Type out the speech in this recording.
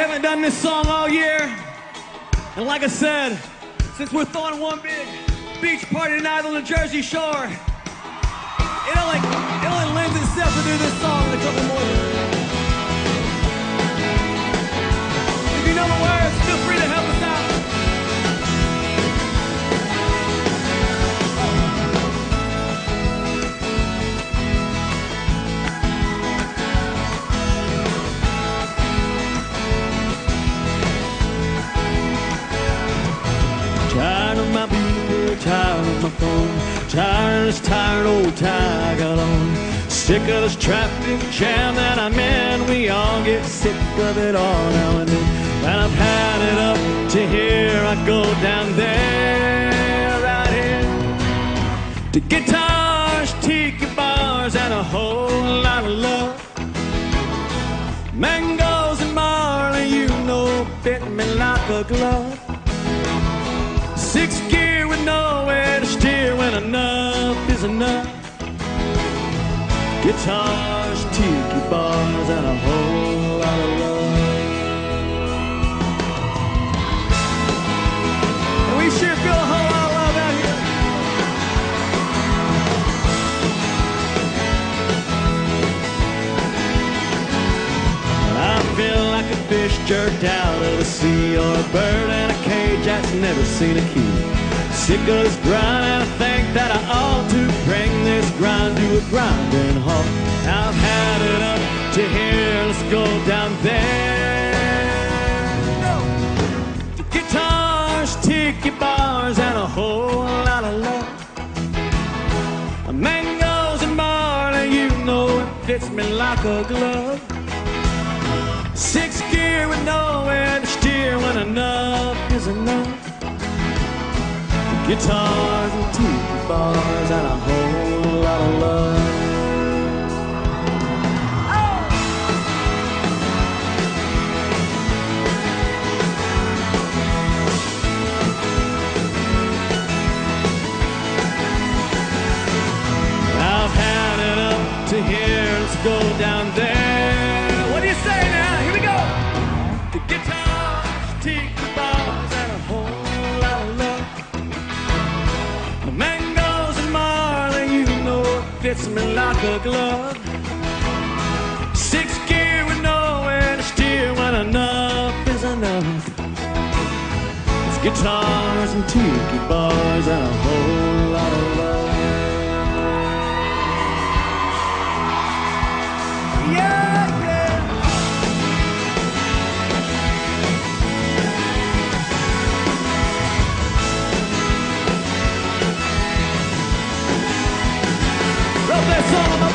haven't done this song all year. And like I said, since we're throwing one big beach party tonight on the Jersey Shore, it only lends itself to do this song and a couple more. If you know the words, feel free to help us out. Tired of my people, tired of my phone, tired of this tired old tie I got on. Sick of this traffic jam that I'm in. We all get sick of it all now and then. And I've had it up to here, I go down there, right here. To guitars, tiki bars, and a whole lot of love. Mangoes and barley, you know, fit me like a glove. Sixth gear with nowhere to steer when enough is enough. Guitars, tiki bars, and a whole lot of love. And we sure feel a whole lot of love out here. I feel like a fish jerked out of the sea, or a bird in a cage that's never seen a key. Sick of this grind, and I think that I ought to bring this grind to a grinding halt. I've had it up to here, let's go down there. No. Guitars, tiki bars, and a whole lot of love. Mangoes and barley, you know it fits me like a glove. Sixth gear with nowhere to steer when enough is enough. Guitars and tiki bars and a whole lot of love. Oh! I've had it up to here, let's go down there. What do you say now? Here we go. The guitars, tiki bars, and a whole lot of love. Mangoes and barley, you know it fits me like a glove. Sixth gear with nowhere to steer when enough is enough. It's guitars and tiki bars and a whole lot of love. Yeah, yeah. Wrote that song on my